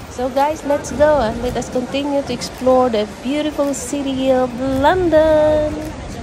So guys, let's go and let us continue to explore the beautiful city of London.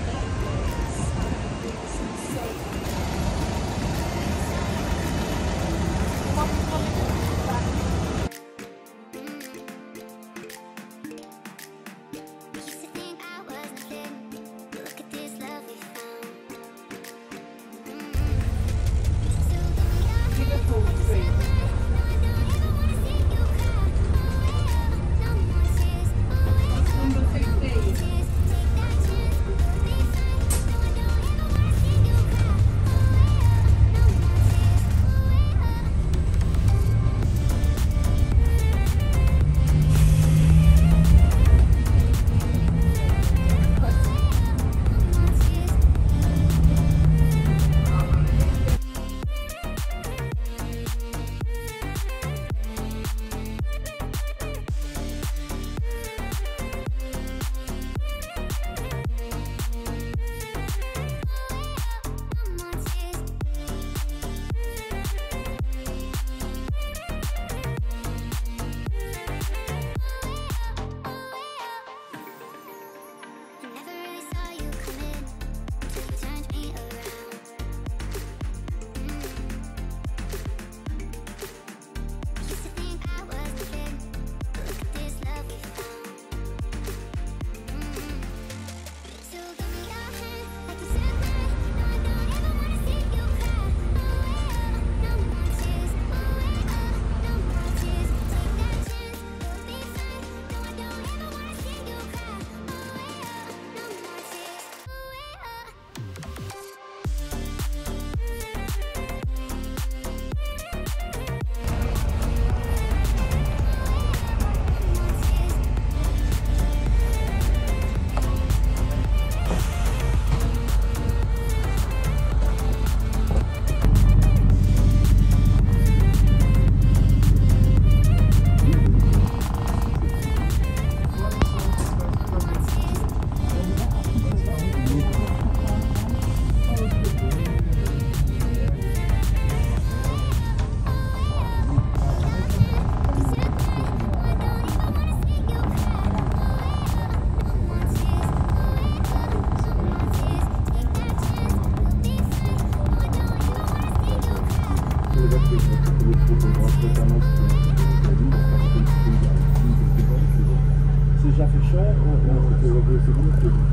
Você já fechou ou eu abri o segundo turno?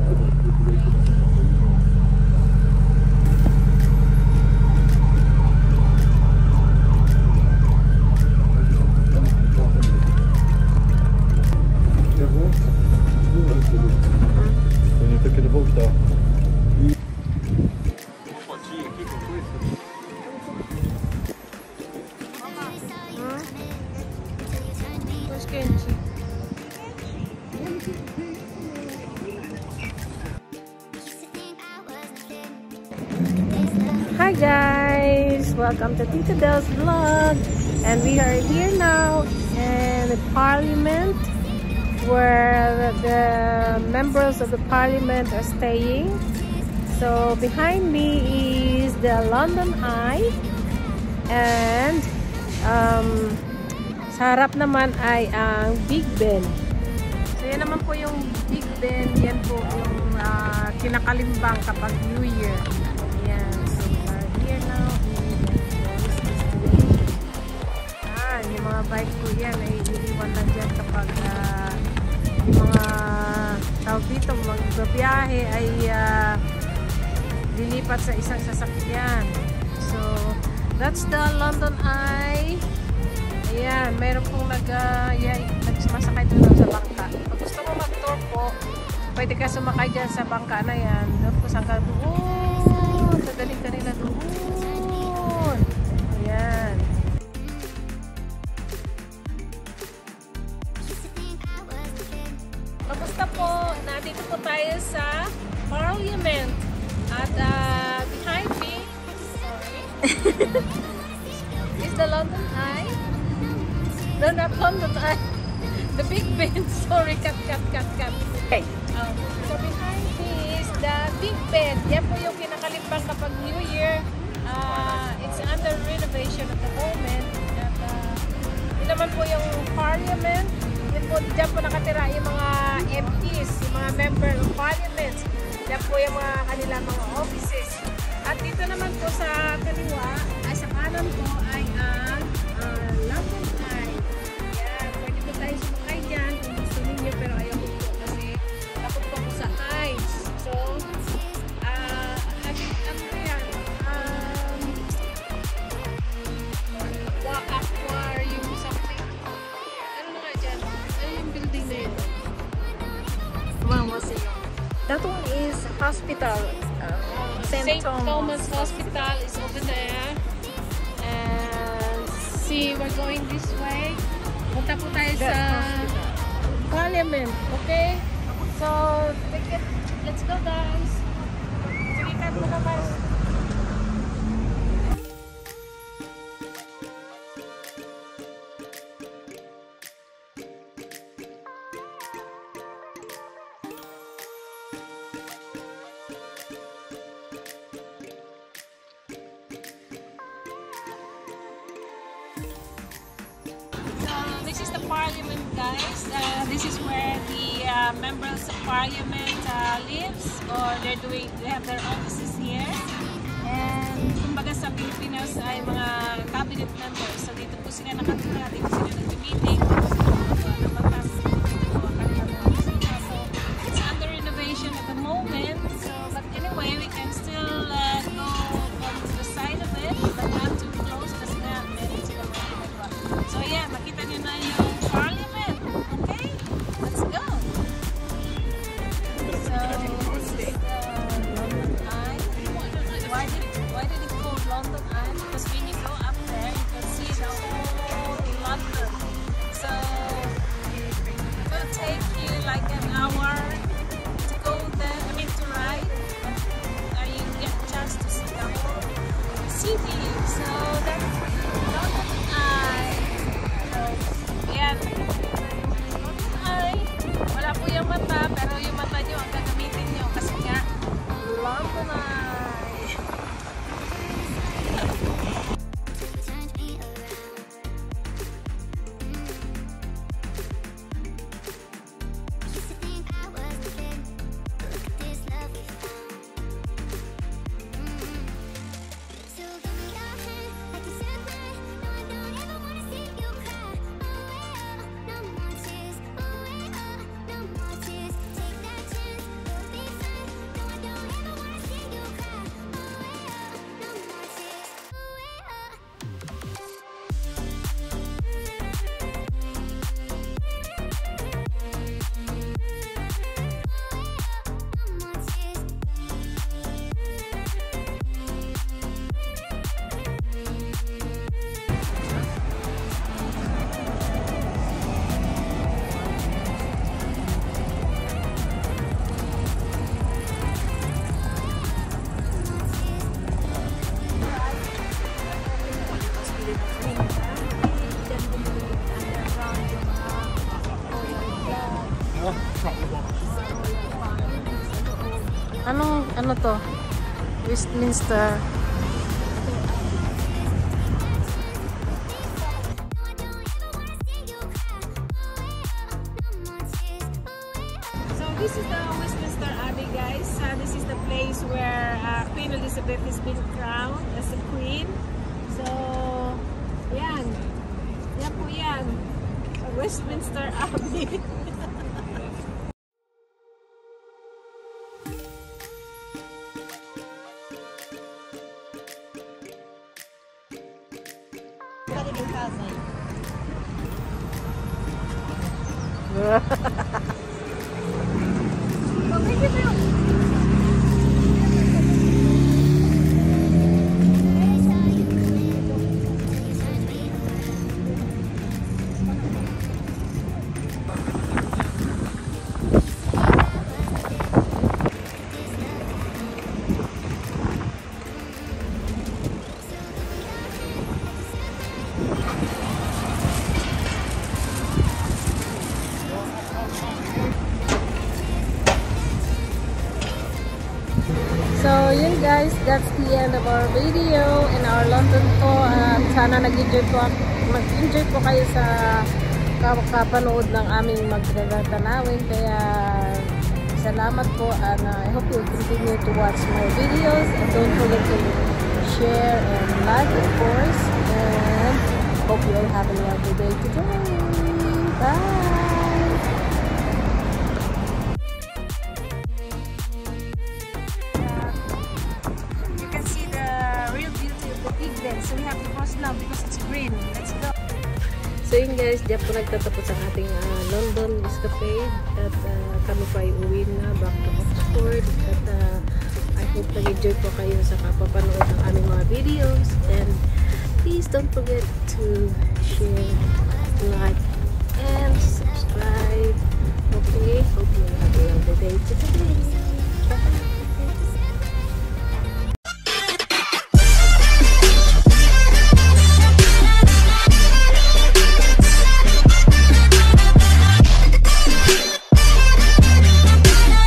Bonito aqui de voltar. Fotinha aqui com coisa. Quente. Hi guys, welcome to Tita Belle's vlog, and we are here now in the Parliament where the members of the Parliament are staying. So behind me is the London Eye, and sa harap naman ay ang Big Ben. So yan naman po yung Big Ben, yan po yung kinakalimbang kapag New Year. Yan, so we are here now. Yung mga bike po yan ay iniwan lang dyan kapag yung mga tawag dito, magbabiyahe ay lilipat sa isang sasakyan. So that's the London Eye. Ayan, mayroon pong nagsumasakay doon sa bangka. Kung gusto mo mag-tour po, pwede ka sumakay dyan sa bangka na yan. Doon po sangka doon. Sadaling kanila doon. Ayan. Kamusta po? Nandito po tayo sa Parliament. At behind me, sorry, is the London Eye. No, not London Eye. The Big Ben. Sorry, cut. Okay. So behind me is the Big Ben. Yan po yung kinakalimbang kapag New Year. It's under renovation at the moment. At yun naman po yung parliament. Yun po, dyan po nakatira yung mga MPs, yung mga member of parliament. Dyan po yung mga kanilang mga offices. At dito naman po sa kaliwa, ay sa kanan po ay ang London Eye. Yan, pwede po tayo sumakay dyan kung gusto ninyo, pero ayaw ko po kasi takot po sa heights. So, aquarium something. Ano na nga dyan? Ano yung building na yun? That one is hospital. St. Thomas Hospital is over there. And see, we're going this way. Punta po tayo sa Parliament. Okay? So, let's go guys. Sige, cut mo naman. This is the Parliament, guys. This is where the members of Parliament lives, or they have their offices here. And kumbaga sa Pilipinas ay mga cabinet members. So dito po sila nakatira, dito sila nag-meeting. So it's under renovation at the moment. So but anyway, we can still go on the side of it, but not too close kasi nga meron sila mga ginagawa. So yeah, makita nyo na yung Parliament. Okay? Let's go! So, this is the London Eye. Why did it call London Eye? Because when you go up there, you can see the whole London. So, it will take you like an hour to go there, I mean to ride. But you get a chance to see the whole city. So, that's London Eye. Yan. Ay, wala po yung mata, pero yung mata nyo ang gagamitin nyo kasi nga London Eye. Ano to? Westminster. So this is the Westminster Abbey, guys. This is the place where Queen Elizabeth has been crowned as a queen. So, yan. Yan po yan. Westminster Abbey. So, yun guys, that's the end of our video in our London tour. Sana mag-enjoy po kayo sa kapanood ng aming magtatanawin. Kaya, salamat po, and I hope you'll continue to watch more videos. And don't forget to share and like, of course. And hope you all have a lovely day today. Bye! So we have to cross now because it's green. Let's go. So yun guys, diyan po nagtatapos ang ating London escapade at kami pa uwi na back to Oxford at I hope nag-enjoy po kayo sa kapapanood ng aming mga videos, and please don't forget to